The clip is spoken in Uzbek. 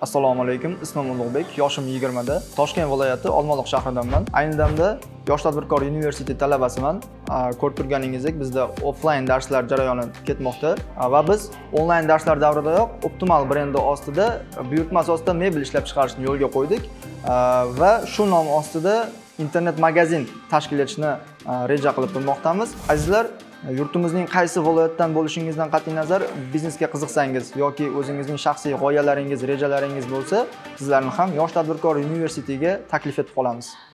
Assalomu alaykum. Ismim Ulug'bek, yoshim 20 da. Toshkent viloyati Olmaliq shahridanman. Ayni damda Yosh tadbirkor universiteti talabasiman. Ko'rib turganingizdek, bizda offline darslar jarayoni ketmoqda va biz onlayn darslar davridayoq Optimal brendi ostida buyurtma asosida mebel ishlab chiqarishni yo'lga qo'ydik va shu nom ostida internet magazin tashkil etishni reja qilib turmoqdamiz. Azizlar, yurtimizning qaysi viloyatdan bo'lishingizdan qat'iy nazar biznesga qiziqsangiz yoki o'zingizning shaxsiy g'oyalaringiz, rejalaringiz bo'lsa, sizlarni ham Yosh tadbirkor universitetiga taklif etib qolamiz.